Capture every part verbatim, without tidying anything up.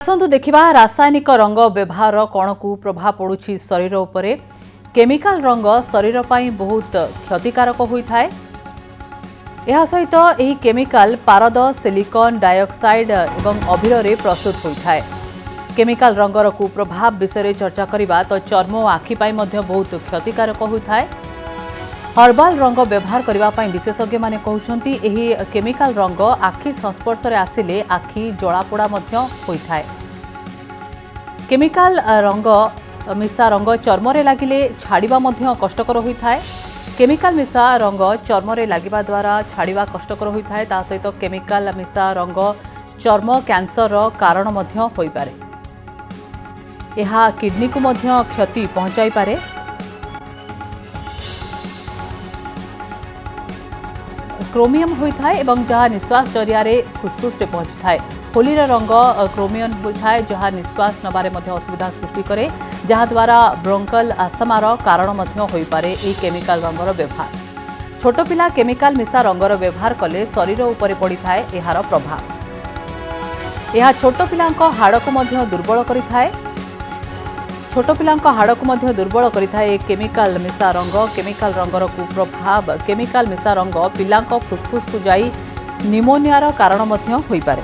आसतु देखिबा रासायनिक रंग व्यवहार कौन को प्रभाव पड़ुछि शरीर उपरे। केमिकल रंग शरीर पाई बहुत क्षतिकारक होता है। यह सहित यही केमिकल पारद सिलिकॉन डाइऑक्साइड एवं अभिर रे प्रस्तुत होता है। केमिकल रंगर कुप्रभाव विषय चर्चा करबा तो चर्म और आखि पाई मध्य बहुत क्षतिकारक होता है। हर्बाल रंग व्यवहार करने विशेषज्ञ माने कहउछंती एही केमिकल रंग आखि संस्पर्श रे आसिले आखि जलापोड़ा मध्य होता है। केमिकल रंग मिसा रंग चर्म रे लागिले छाड़िबा मध्य कष्टकर होता है। केमिकल मिसा रंग चर्म रे लागिबा द्वारा छाड़िबा कष्टकर होता है। ता सहित केमिकल मिसा रंग चर्म कैंसर कारण मध्य होई पारे। यह किडनी को मध्य क्षति पहुंचाई पारे। क्रोमियम होता है एवं जहाँ निश्वास जरिया फुसफुस रे पहुंचता है। होली रंग क्रोमियम होता है जहाँ निश्वास नबारे मध्य असुविधा सृष्टि करे, जहाँ द्वारा ब्रोंकल आस्थमार कारण मध्य होई पारे। ए केमिकल रंगर व्यवहार छोट पिला केमिकल मिसा रंगर व्यवहार कले शरीर उपरे पड़ता है यार प्रभाव। यह छोट पिलांक हाड़ को मध्य दुर्बल करिथाए। छोट पिलांक हाड़ को मध्य दुर्बल करिथाए केमिकल मिसा रंग। केमिकल रंगर कुप्रभाव केमिकल मिसा रंग पिलांक फुसफुस को जाई निमोनियार कारण मध्य होई पारे।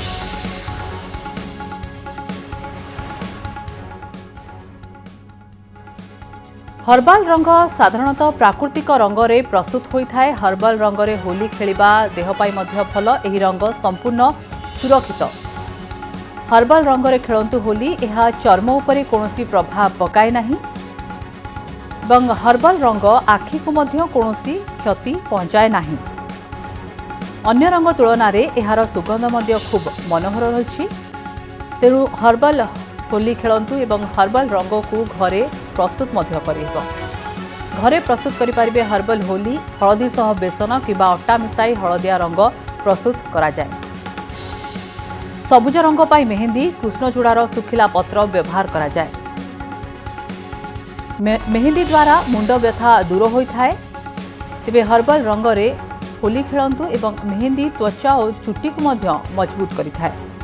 हर्बाल रंग साधारणतः प्राकृतिक रंग रे प्रस्तुत होता है। हर्बाल रंग रे होली खेलिबा देह पाई मध्य भल। एही रंग संपूर्ण सुरक्षित। हर्बाल रंग रे खेलंतु होली। यह चर्म उपरे कोनोसी प्रभाव पकाए नाही एवं हर्बाल रंग आखि को मध्य कोनोसी क्षति पहुंचाए नाही। अन्य रंग तुलना रे एहार सुगंध मध्य खूब मनोहर रही। तेणु हर्बाल होली खेलंतु एवं हर्बाल रंग को घरे प्रस्तुत मध्य करिबो। घरे प्रस्तुत करि परिबे हर्बाल होली। हळदी सह बेसन किबा अट्टा मिसाई हळदिया रंग प्रस्तुत करा जाय। सबुज रंग पाई मेहंदी कृष्णचूड़ार सुखिला पत्र व्यवहार करा जाय। मेहंदी द्वारा मुंड व्यथा दूर होता है। तेबे हर्बाल रंग रे होली खेलंतु एवं मेहंदी त्वचा और चुट्टी को मध्य मजबूत करिथाए।